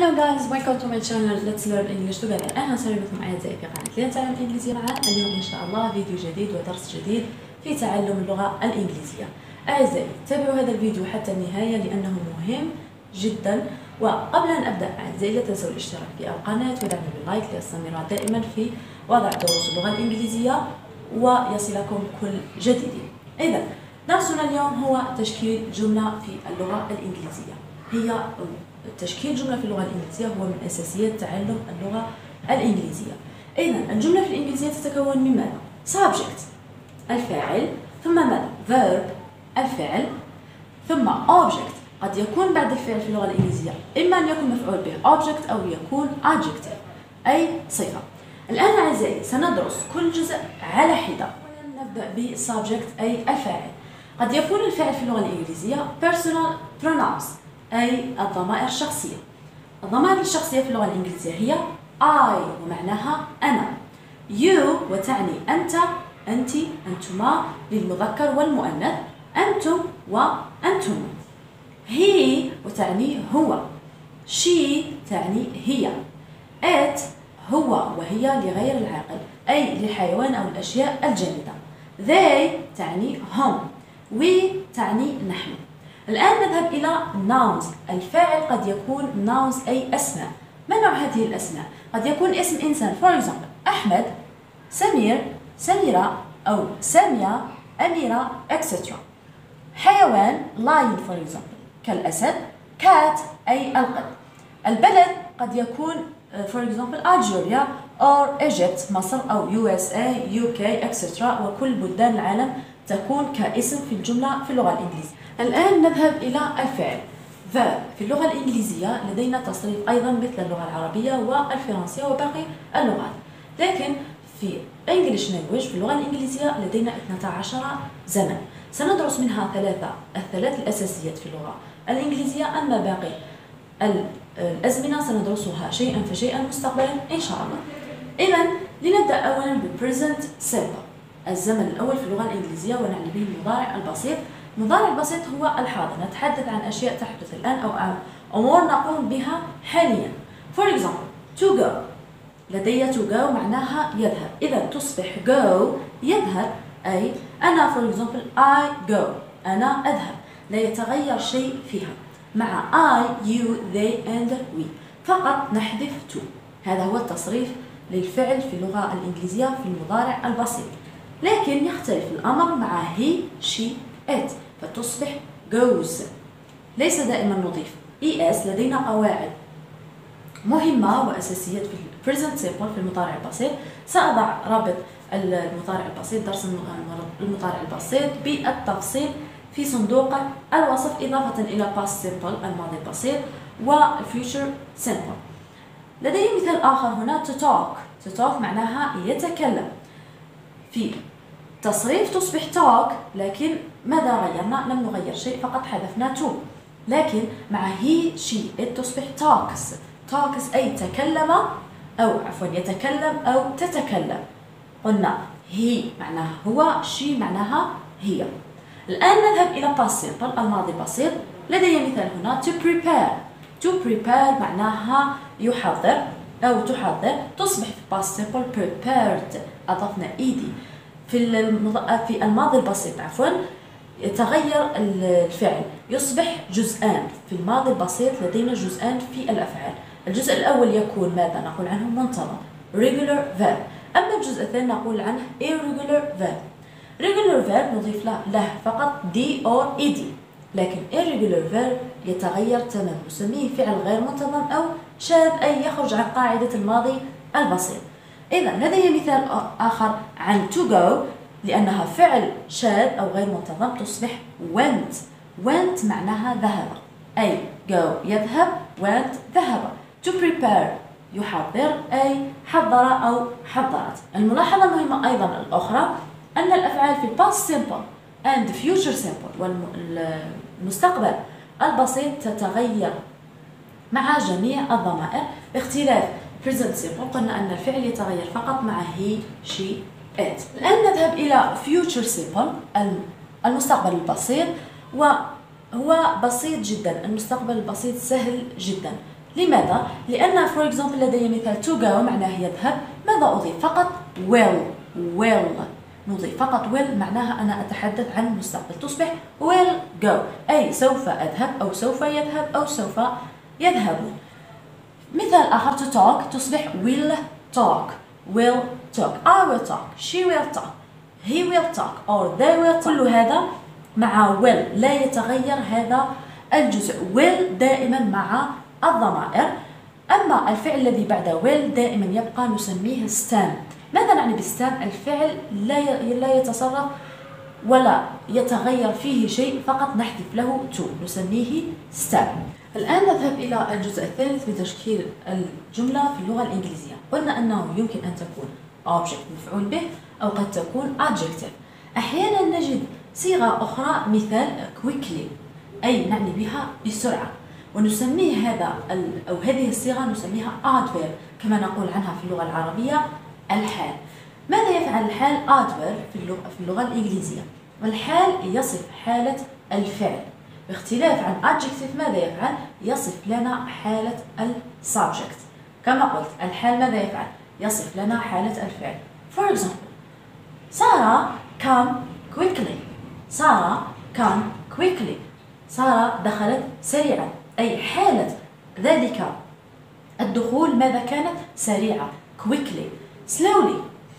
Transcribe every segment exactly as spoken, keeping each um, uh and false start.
Hello guys, welcome to my channel. Let's learn English together. أهلا وسهلا بكم أعزائي في قناة لنتعلم الإنجليزية معا. اليوم إن شاء الله فيديو جديد ودرس جديد في تعلم اللغة الإنجليزية. أعزائي تابعوا هذا الفيديو حتى النهاية لأنه مهم جدا. وقبل أن أبدأ أعزائي لا تنسوا الاشتراك في القناة ودعموا باللايك لأستمر دائما في وضع دروس اللغة الإنجليزية ويصلكم كل جديد. إذا درسنا اليوم هو تشكيل جملة في اللغة الإنجليزية. هي تشكيل جملة في اللغة الإنجليزية هو من أساسيات تعلم اللغة الإنجليزية. إذا الجملة في الإنجليزية تتكون من ماذا؟ subject الفاعل، ثم ماذا؟ verb الفعل، ثم object قد يكون بعد الفعل في اللغة الإنجليزية إما أن يكون مفعول به object أو يكون adjective أي صفة. الآن أعزائي سندرس كل جزء على حدة. نبدأ ب subject أي الفاعل. قد يكون الفعل في اللغة الإنجليزية personal pronouns أي الضمائر الشخصية. الضمائر الشخصية في اللغة الإنجليزية هي I ومعناها أنا، you وتعني أنت، أنت، أنتما للمذكر والمؤنث، أنتم وأنتم، he وتعني هو، she تعني هي، it هو وهي لغير العاقل أي للحيوان أو الأشياء الجامدة، they تعني هم، we تعني نحن. الآن نذهب إلى nouns. الفاعل قد يكون nouns أي أسماء. ما نوع هذه الأسماء؟ قد يكون اسم إنسان for example أحمد، سمير، سميرة أو سامية، أميرة et cetera. حيوان lion for example كالأسد، cat أي القط. البلد قد يكون for example Algeria or Egypt مصر أو يو إس إيه يو كي et cetera. وكل بلدان العالم تكون كاسم في الجملة في اللغة الإنجليزية. الآن نذهب إلى الفعل verb. في اللغة الإنجليزية لدينا تصريف أيضا مثل اللغة العربية والفرنسية وباقي اللغات، لكن في English language في اللغة الإنجليزية لدينا اثنتا عشر زمن. سندرس منها ثلاثة الثلاث الأساسيات في اللغة الإنجليزية، أما باقي الأزمنة سندرسها شيئا فشيئا مستقبلا إن شاء الله. إذا لنبدأ أولا ب present simple الزمن الأول في اللغة الإنجليزية ونعني به المضارع البسيط. المضارع البسيط هو الحاضر، نتحدث عن أشياء تحدث الآن أو أمور نقوم بها حاليا. For example to go لدي to go معناها يذهب، إذا تصبح go يذهب أي أنا for example I go أنا أذهب، لا يتغير شيء فيها. مع I you they and we فقط نحذف to. هذا هو التصريف للفعل في اللغة الإنجليزية في المضارع البسيط، لكن يختلف الأمر مع he she it فتصبح goes. ليس دائما نضيف es. لدينا قواعد مهمة وأساسيات في present simple في المضارع البسيط. سأضع رابط المضارع البسيط درس المضارع البسيط بالتفصيل في صندوق الوصف إضافة إلى past simple الماضي البسيط و future simple. لدي مثال آخر هنا to talk. to talk معناها يتكلم. في تصريف تصبح talk، لكن ماذا غيرنا؟ لم نغير شيء، فقط حذفنا to. لكن مع he she it تصبح talks. talks أي تكلم أو عفوا يتكلم أو تتكلم. قلنا he معناها هو، she معناها هي. الآن نذهب إلى past simple الماضي البسيط. لدي مثال هنا to prepare. to prepare معناها يحضر أو تحضر، تصبح في past simple prepared أضفنا ed. في في الماضي البسيط عفوا يتغير الفعل يصبح جزءان. في الماضي البسيط لدينا جزءان في الأفعال. الجزء الأول يكون ماذا؟ نقول عنه منتظم regular verb، أما الجزء الثاني نقول عنه irregular verb. regular verb نضيف له, له فقط d or ed، لكن irregular verb يتغير تماما، نسميه فعل غير منتظم أو شاذ أي يخرج عن قاعدة الماضي البسيط. إذا لدي مثال آخر عن to go لأنها فعل شاذ أو غير منتظم تصبح went. went معناها ذهب أي go يذهب went ذهب. to prepare يحضر أي حضر أو حضرت. الملاحظة المهمة أيضا الأخرى أن الأفعال في past simple and future simple والمستقبل البسيط تتغير مع جميع الضمائر باختلاف present simple. قلنا أن الفعل يتغير فقط مع he she it. الآن نذهب إلى future simple المستقبل البسيط، وهو بسيط جدا. المستقبل البسيط سهل جدا. لماذا؟ لأن for example لدي مثال to go معناه يذهب. ماذا أضيف؟ فقط will. will نضيف فقط will معناها أنا أتحدث عن المستقبل، تصبح will go أي سوف أذهب أو سوف يذهب أو سوف يذهبون. مثال آخر to talk تصبح will talk. will talk. I will talk. She will talk. He will talk or they will talk. كل هذا مع will لا يتغير هذا الجزء. will دائما مع الضمائر، أما الفعل الذي بعد will دائما يبقى نسميه stem. ماذا نعني بالstem؟ الفعل لا لا يتصرف ولا يتغير فيه شيء، فقط نحذف له to نسميه stem. الآن نذهب إلى الجزء الثالث بتشكيل الجملة في اللغة الإنجليزية. قلنا أنه يمكن أن تكون object مفعول به أو قد تكون adjective. أحيانا نجد صيغة أخرى مثال quickly أي نعني بها بسرعة، ونسميه هذا أو هذه الصيغة نسميها adverb كما نقول عنها في اللغة العربية الحال. ماذا يفعل الحال؟ adverb في اللغة, في اللغة الإنجليزية. والحال يصف حالة الفعل، باختلاف عن adjective ماذا يفعل؟ يصف لنا حالة السبجكت. كما قلت الحال ماذا يفعل؟ يصف لنا حالة الفعل. For example سارة come quickly. سارة come quickly. سارة دخلت سريعا أي حالة ذلك الدخول ماذا كانت؟ سريعة quickly. slowly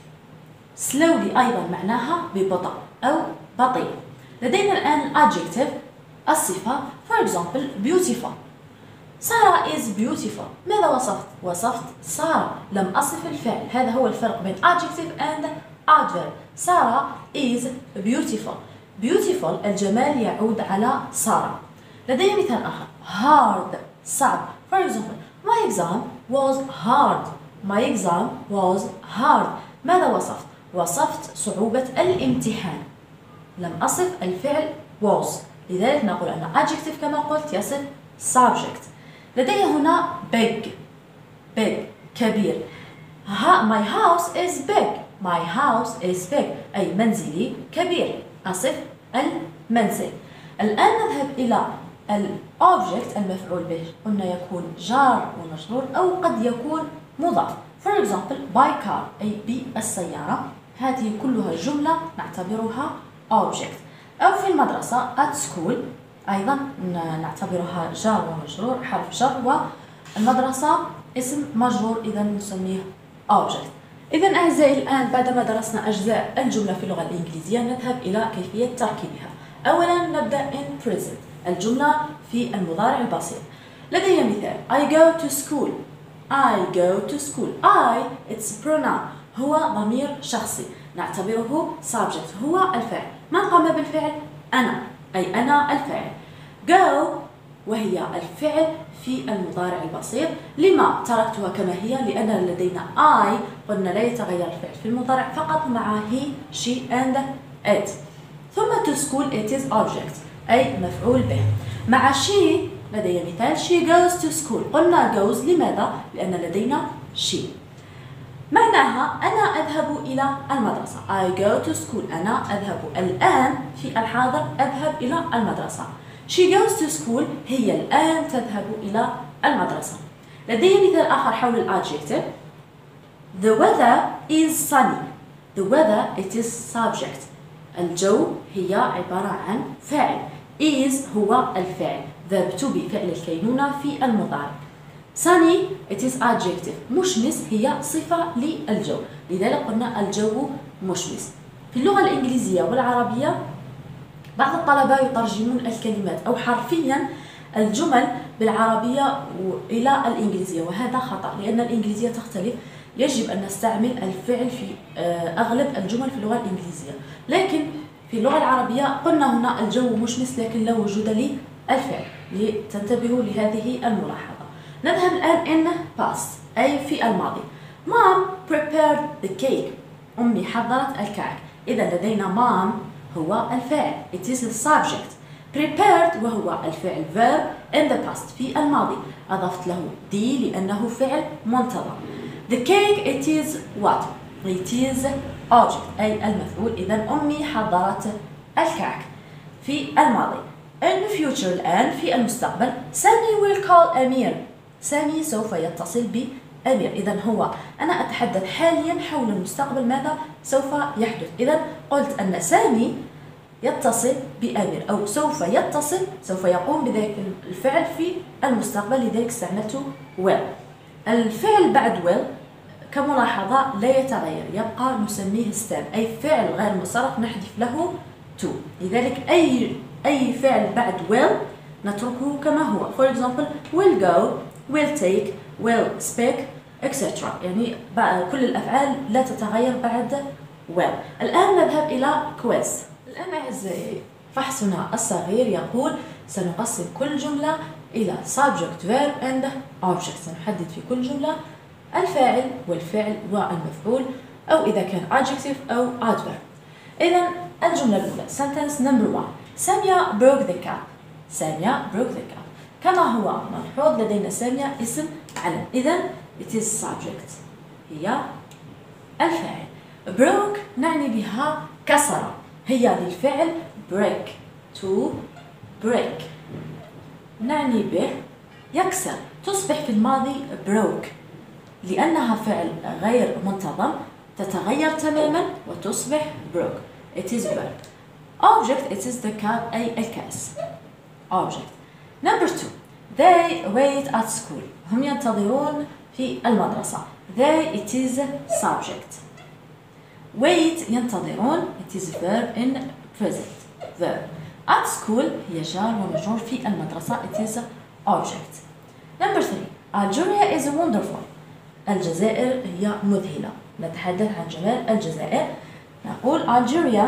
slowly أيضا معناها ببطء أو بطيء. لدينا الآن adjective الصفة for example beautiful. سارة is beautiful. ماذا وصفت؟ وصفت سارة، لم أصف الفعل. هذا هو الفرق بين adjective and adverb. سارة is beautiful. beautiful الجمال يعود على سارة. لدي مثال آخر hard صعب. for example my exam was hard. my exam was hard. ماذا وصفت؟ وصفت صعوبة الامتحان، لم أصف الفعل was، لذلك نقول أن adjective كما قلت يصف subject. لدي هنا big. big كبير. my house is big. my house is big أي منزلي كبير، أصف المنزل. الآن نذهب إلى الobject المفعول به. قلنا يكون جار ومجرور أو قد يكون مضاف. for example by car أي بالسيارة. هذه كلها جملة نعتبرها object. أو في المدرسة at school أيضا نعتبرها جار ومجرور، حرف جر، والمدرسة اسم مجرور، إذا نسميه object. إذا أعزائي الآن بعدما درسنا أجزاء الجملة في اللغة الإنجليزية نذهب إلى كيفية تركيبها. أولا نبدأ in present الجملة في المضارع البسيط. لدي مثال I go to school. I go to school. I it's pronoun هو ضمير شخصي نعتبره subject هو الفاعل. من قام بالفعل؟ أنا أي أنا الفاعل. go وهي الفعل في المضارع البسيط. لما تركتها كما هي؟ لأن لدينا I قلنا لا يتغير الفعل في المضارع فقط مع he she and it. ثم to school it is object أي مفعول به. مع she لدي مثال she goes to school. قلنا goes لماذا؟ لأن لدينا she. معناها أنا أذهب إلى المدرسة. I go to school. أنا أذهب الآن في الحاضر أذهب إلى المدرسة. She goes to school. هي الآن تذهب إلى المدرسة. لدي مثال آخر حول الادجكتيف. The weather is sunny. The weather it is subject. الجو هي عبارة عن فاعل. is هو الفعل. verb to be فعل الكينونة في المضارع. sunny it is adjective. مشمس هي صفة للجو، لذلك قلنا الجو مشمس. في اللغة الإنجليزية والعربية بعض الطلبة يترجمون الكلمات أو حرفيا الجمل بالعربية إلى الإنجليزية، وهذا خطأ لأن الإنجليزية تختلف. يجب أن نستعمل الفعل في أغلب الجمل في اللغة الإنجليزية، لكن في اللغة العربية قلنا هنا الجو مشمس لكن لا وجود للفعل، لتنتبهوا لهذه الملاحظة. نذهب الآن in past أي في الماضي. Mom prepared the cake. أمي حضرت الكعك. إذا لدينا mom هو الفاعل it is the subject. prepared وهو الفعل verb in the past في الماضي، أضفت له d لأنه فعل منتظر. the cake it is what? it is object أي المفعول. إذا أمي حضرت الكعك في الماضي. in the future الآن في المستقبل. Sunny will call أمير. سامي سوف يتصل بأمير. إذا هو أنا أتحدث حاليا حول المستقبل ماذا سوف يحدث. إذا قلت أن سامي يتصل بأمير أو سوف يتصل، سوف يقوم بذلك الفعل في المستقبل، لذلك استعملت will. الفعل بعد will كملاحظة لا يتغير، يبقى نسميه stem، أي فعل غير مصرف نحذف له to. لذلك أي أي فعل بعد will نتركه كما هو. For example will go, will take, will speak et cetera. يعني كل الأفعال لا تتغير بعد will. الآن نذهب إلى quiz. الآن أعزائي فحصنا الصغير يقول سنقسم كل جملة إلى subject, verb and object. سنحدد في كل جملة الفاعل والفعل والمفعول، أو إذا كان adjective أو adverb. إذا الجملة الأولى sentence number one. سامية broke the cup. سامية broke the cup. كما هو ملحوظ لدينا سامية اسم علم، إذا it is subject، هي الفاعل. broke نعني بها كسر، هي للفعل break، to break نعني به يكسر. تصبح في الماضي broke لأنها فعل غير منتظم، تتغير تماما وتصبح broke. it is verb. object it is the cup أي الكأس. object. number two. they wait at school. هم ينتظرون في المدرسة. they it is subject. wait ينتظرون it is verb in present verb. at school هي جار ومجرور في المدرسة it is object. number three. Algeria is wonderful. الجزائر هي مذهلة. نتحدث عن جمال الجزائر، نقول Algeria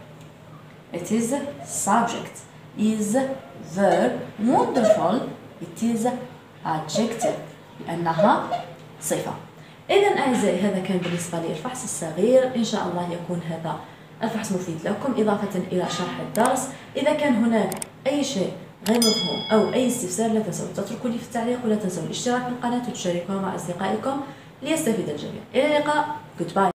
it is subject, is verb, wonderful it is adjective لأنها صفة. إذا أعزائي هذا كان بالنسبة للفحص الصغير، إن شاء الله يكون هذا الفحص مفيد لكم إضافة إلى شرح الدرس. إذا كان هناك أي شيء غير مفهوم أو أي استفسار لا تنسوا تتركوا لي في التعليق، ولا تنسوا الاشتراك في القناة وتشاركوها مع أصدقائكم ليستفيد الجميع. إلى اللقاء. Goodbye.